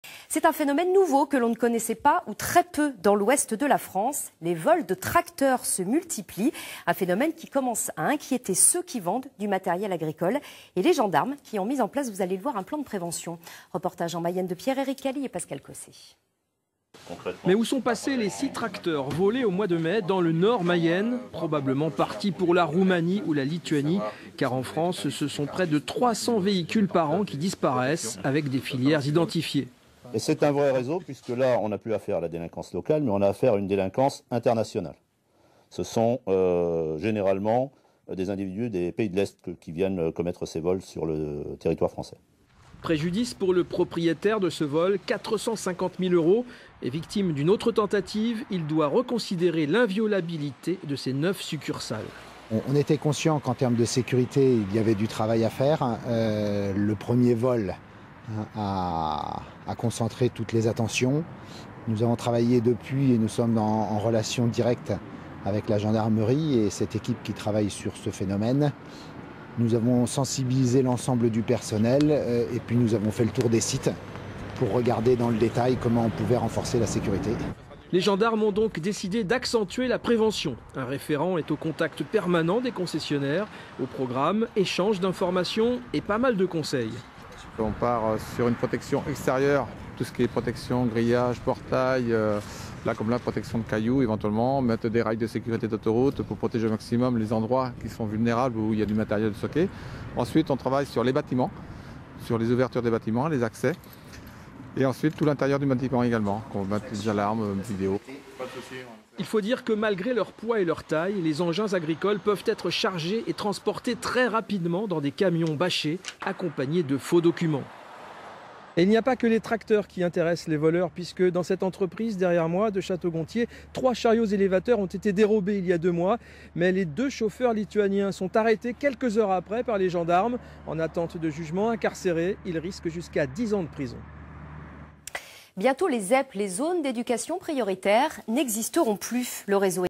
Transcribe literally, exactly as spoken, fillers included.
C'est un phénomène nouveau que l'on ne connaissait pas ou très peu dans l'ouest de la France. Les vols de tracteurs se multiplient, un phénomène qui commence à inquiéter ceux qui vendent du matériel agricole et les gendarmes qui ont mis en place, vous allez le voir, un plan de prévention. Reportage en Mayenne de Pierre-Éric Cali et Pascal Cossé. Mais où sont passés les six tracteurs volés au mois de mai dans le nord Mayenne, probablement partis pour la Roumanie ou la Lituanie, car en France, ce sont près de trois cents véhicules par an qui disparaissent avec des filières identifiées. Et c'est un vrai réseau, puisque là, on n'a plus affaire à la délinquance locale, mais on a affaire à une délinquance internationale. Ce sont euh, généralement des individus des pays de l'Est qui viennent commettre ces vols sur le territoire français. Préjudice pour le propriétaire de ce vol, quatre cent cinquante mille euros. Et victime d'une autre tentative, il doit reconsidérer l'inviolabilité de ces neuf succursales. On était conscient qu'en termes de sécurité, il y avait du travail à faire. Euh, le premier vol a, a concentré toutes les attentions. Nous avons travaillé depuis et nous sommes en, en relation directe avec la gendarmerie et cette équipe qui travaille sur ce phénomène. Nous avons sensibilisé l'ensemble du personnel euh, et puis nous avons fait le tour des sites pour regarder dans le détail comment on pouvait renforcer la sécurité. Les gendarmes ont donc décidé d'accentuer la prévention. Un référent est au contact permanent des concessionnaires. Au programme, échange d'informations et pas mal de conseils. On part sur une protection extérieure, tout ce qui est protection, grillage, portail, euh, là comme là, protection de cailloux éventuellement, mettre des rails de sécurité d'autoroute pour protéger au maximum les endroits qui sont vulnérables où il y a du matériel stocké. Ensuite, on travaille sur les bâtiments, sur les ouvertures des bâtiments, les accès. Et ensuite, tout l'intérieur du bâtiment également, qu'on mette des alarmes, vidéo. Il faut dire que malgré leur poids et leur taille, les engins agricoles peuvent être chargés et transportés très rapidement dans des camions bâchés, accompagnés de faux documents. Et il n'y a pas que les tracteurs qui intéressent les voleurs, puisque dans cette entreprise derrière moi de Château-Gontier, trois chariots élévateurs ont été dérobés il y a deux mois. Mais les deux chauffeurs lituaniens sont arrêtés quelques heures après par les gendarmes. En attente de jugement, incarcérés, ils risquent jusqu'à dix ans de prison. Bientôt, les Z E P, les zones d'éducation prioritaire, n'existeront plus. Le réseau